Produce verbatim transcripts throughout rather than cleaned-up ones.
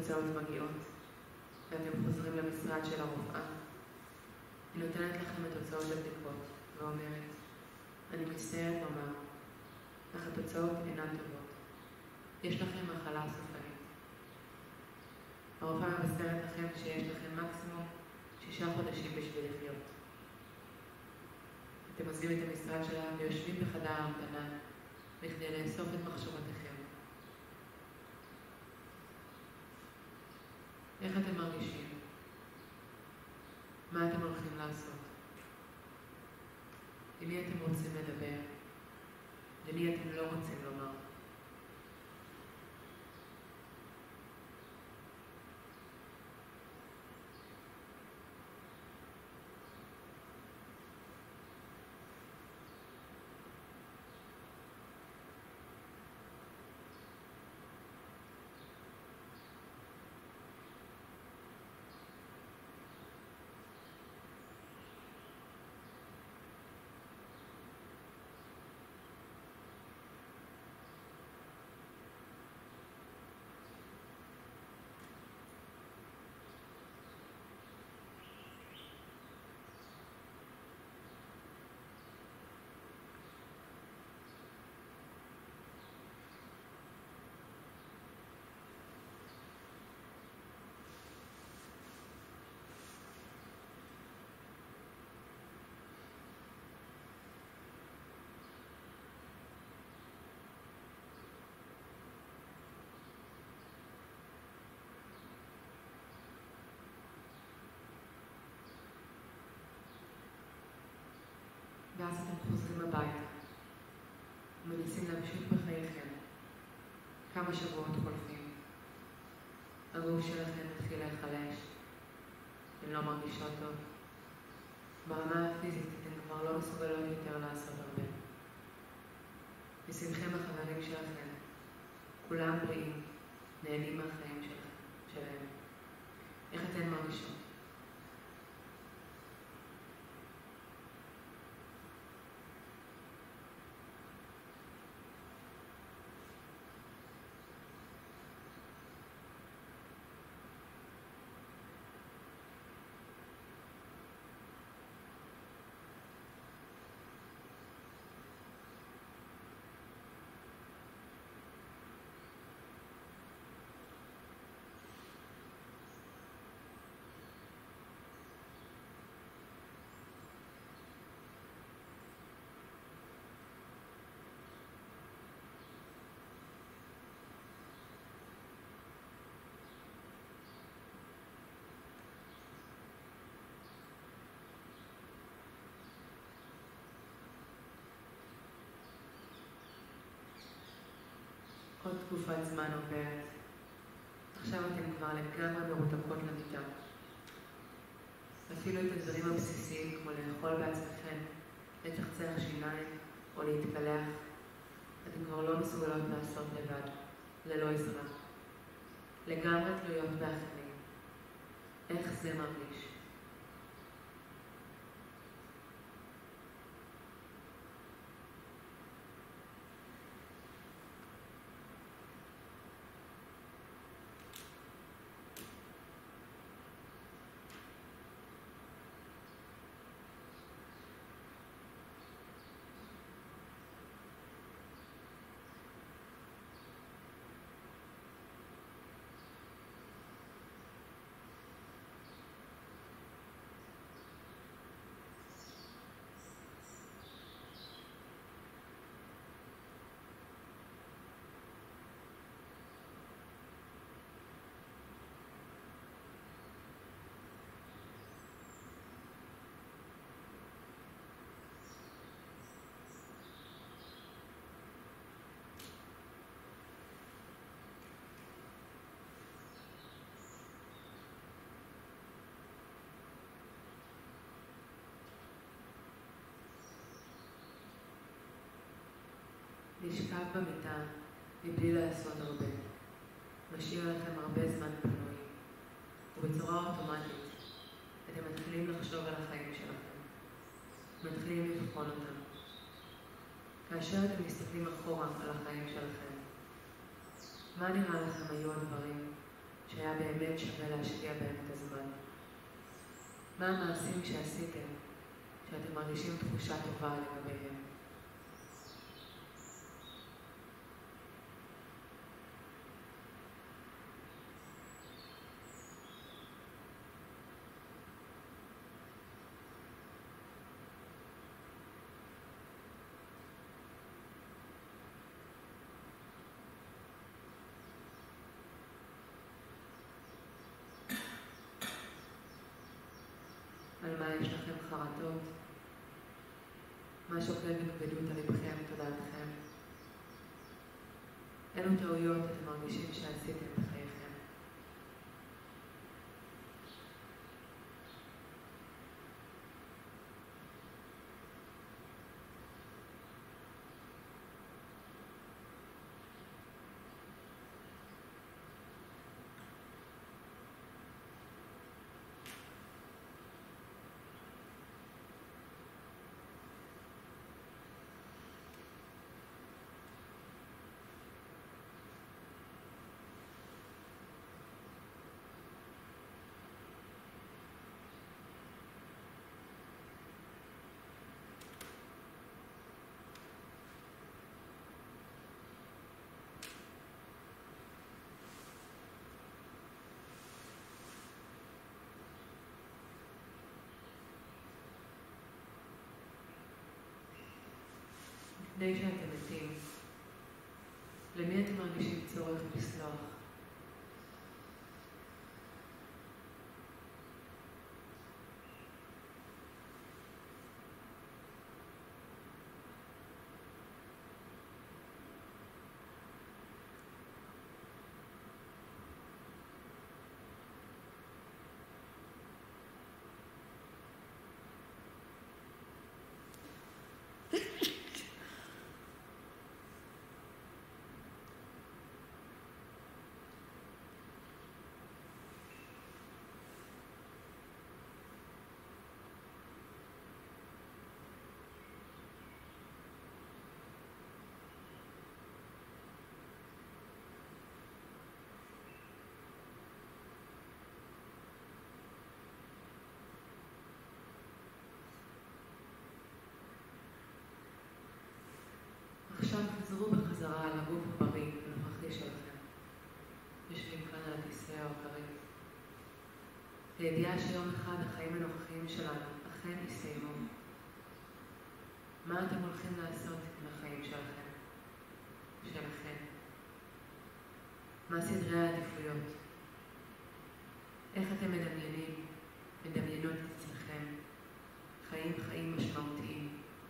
התוצאות מגיעות, ואתם חוזרים למשרד של הרופאה. היא נותנת לכם את תוצאות הבדיקות, ואומרת, אני מצטערת לומר, אך התוצאות אינן טובות. יש לכם מחלה סופנית. הרופאה מבשרת לכם שיש לכם מקסימום שישה חודשים בשביל לחיות. אתם עוזבים את המשרד שלה ויושבים בחדר ההמתנה בכדי לאסוף את מחשבותיכם. איך אתם מרגישים? מה אתם הולכים לעשות? עם מי אתם רוצים לדבר? למי אתם לא רוצים לומר? ואז אתם חוזרים הביתה, מנסים להמשיך בחייכם. כמה שבועות חולפים. הגוף שלכם מתחיל להיחלש. אתם לא מרגישות טוב. ברמה הפיזית אתם כבר לא מסוגלות יותר לעשות הרבה. מסביבכם החברים שלכם, כולם בריאים, נהנים מהחיים שלהם. איך אתן מרגישות? עוד תקופת זמן עוברת. עכשיו אתם כבר לגמרי מרותקות למיטה. אפילו את הדברים הבסיסיים כמו לאכול בעצמכם, לצחצח שיניים או להתקלח, אתם כבר לא מסוגלות לעשות לבד, ללא עזרה. לגמרי תלויות באחרים. איך זה מרגיש? לשכב במיטה מבלי לעשות הרבה. משאיר לכם הרבה זמן פנוי, ובצורה אוטומטית אתם מתחילים לחשוב על החיים שלכם, מתחילים לבחון אותם. כאשר אתם מסתכלים אחורה על החיים שלכם, מה נראה לכם היו הדברים שהיה באמת שווה להשקיע בהם את הזמן? מה המעשים שעשיתם שאתם מרגישים תחושה טובה לגביהם? על מה יש לכם חרטות? מה שוקל בכבדות על לבכם ותודעתכם? אילו טעויות אתם מרגישים שעשיתם בחייכם? לפני שאתם מתים, למי אתם מרגישים צורך לסלוח? עכשיו תחזרו בחזרה על הגוף הבריא הנוכחי שלכם. יושבים כאן על הכיסא או הכרית. לידיעה שיום אחד החיים הנוכחיים שלנו אכן יסיימו. מה אתם הולכים לעשות עם החיים שלכם? שלכם? מה סדרי העדיפויות? איך אתם מדמיינים, מדמיינות את עצמכם, חיים חיים משמעותיים?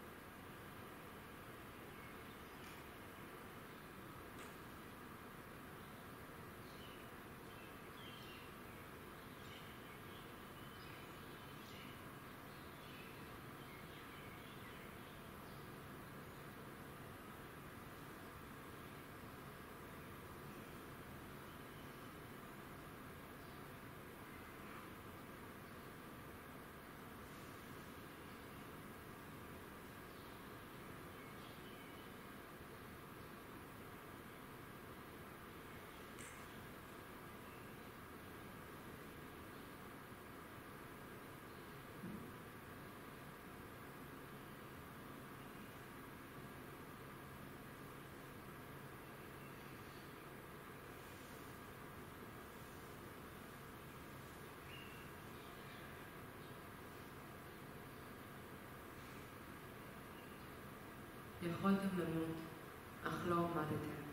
יכולתם למות, אך לא עמדתם.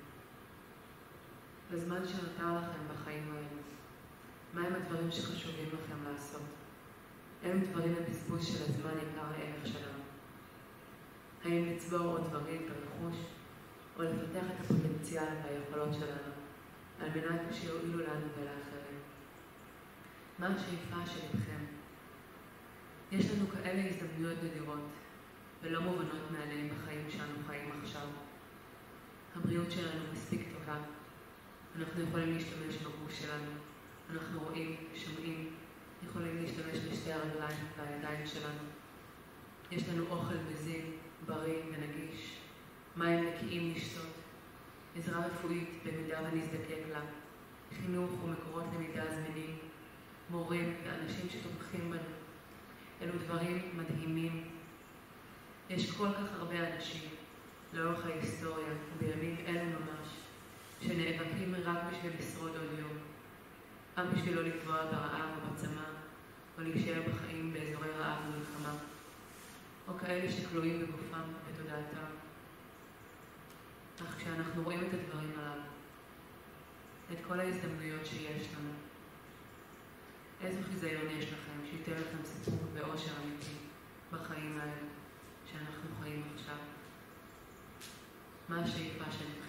בזמן שנותר לכם בחיים האלה, מהם הדברים שחשובים לכם לעשות? אילו דברים לבזבוז של הזמן יקר הערך שלנו? האם לצבור עוד דברים ברכוש, או לפתח את הפוטנציאל והיכולות שלנו, על מנת שיועילו לנו ולאחרים? מה השאיפה של לבכם? יש לנו כאלה הזדמנויות נדירות, ולא מובנות מעליהם בחיים שאנו חיים עכשיו. הבריאות שלנו מספיק טובה. אנחנו יכולים להשתמש בגוף שלנו. אנחנו רואים, שומעים, יכולים להשתמש בשתי הרגליים והידיים שלנו. יש לנו אוכל מזין, בריא ונגיש. מים נקיים לשתות. עזרה רפואית במידה ונזדקק לה. חינוך ומקורות למידה זמינים, מורים ואנשים שתומכים בנו. אלו דברים מדהימים. יש כל כך הרבה אנשים לאורך ההיסטוריה ובימים אלו ממש, שנאבקים רק בשביל לשרוד עוד יום, רק בשביל לא לטבוע ברעב או בצמא, או להישאר בחיים באזורי רעב ומלחמה, או כאלה שכלואים בגופם ובתודעתם. אך כשאנחנו רואים את הדברים הללו, את כל ההזדמנויות שיש לנו, איזה חיזיון יש לכם שייתן לכם סיפוק ואושר אמיתי בחיים האלה שאנחנו חיים עכשיו? מה השאיפה שלכם?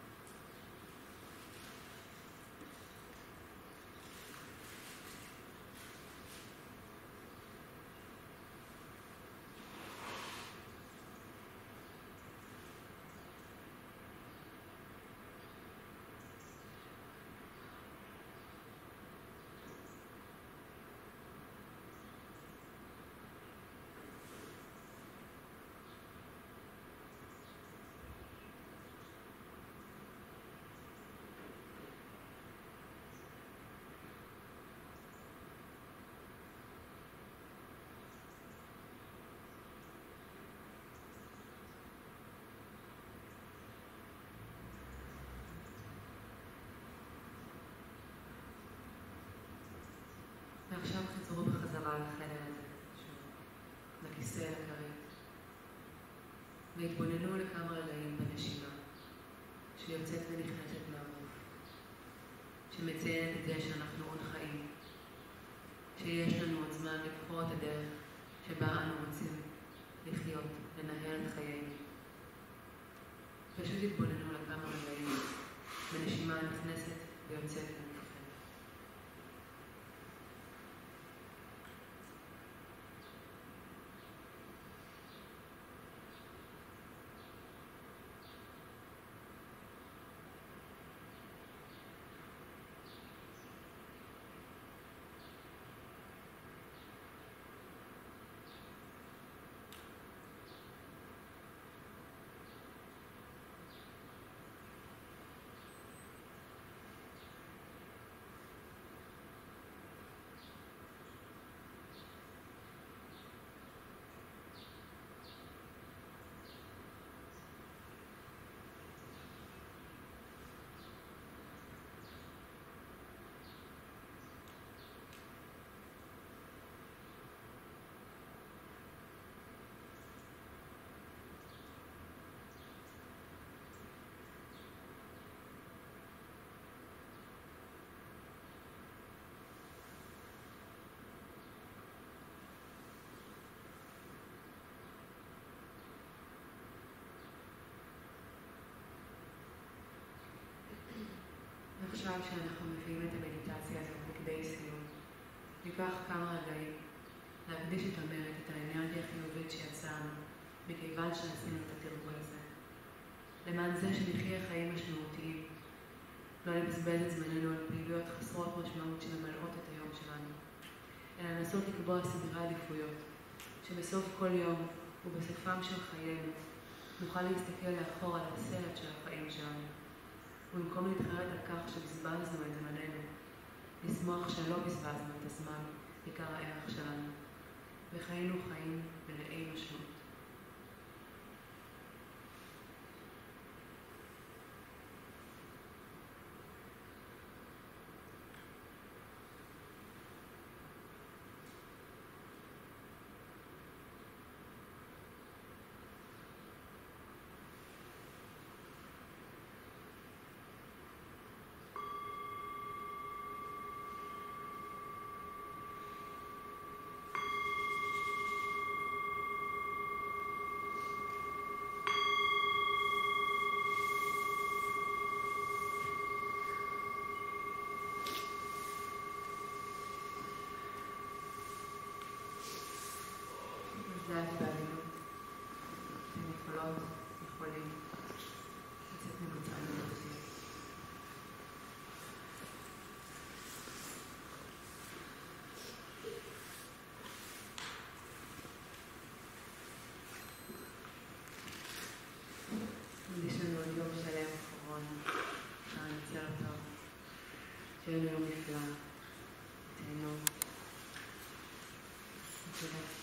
ועכשיו חזרו בחזרה לחדר הזה, לכיסא הקריא, והתבוננו לכמה רגעים בנשימה, שיוצאת ונכנסת מהגוף, שמציינת את זה שאנחנו עוד חיים, שיש לנו עוד זמן לבחור את הדרך שבה אנו רוצים לחיות, לנהל את חיינו. פשוט התבוננו לכמה רגעים בנשימה נכנסת ויוצאת מגופכם. עכשיו שאנחנו מביאים את המדיטציה הזאת לכדי סיום, ניקח כמה רגעים להקדיש את המרד, את האנרגיה החיובית שיצאנו, מכיוון שעשינו את התרגול הזה. למען זה שנחיה חיים משמעותיים, לא לבזבז את זמננו על פעילויות חסרות משמעות שממלאות את היום שלנו, אלא לנסות לקבוע סדרי עדיפויות, שבסוף כל יום ובסופם של חיינו נוכל להסתכל לאחור על הסרט של החיים שלנו, ובמקום להתחרט על כך שבזבזנו את זמננו, לשמוח שלא בזבזנו את הזמן, עיקר הערך שלנו, וחיינו חיים מלאי משמעות. לדעת בעלילות, אתם יכולות, יכולים לצאת ממצב מלאכותי. יש לנו עוד יום שלם אחרון, אפשר לנצל אותו שתהיה לנו יום נפלא. תהנו. תודה.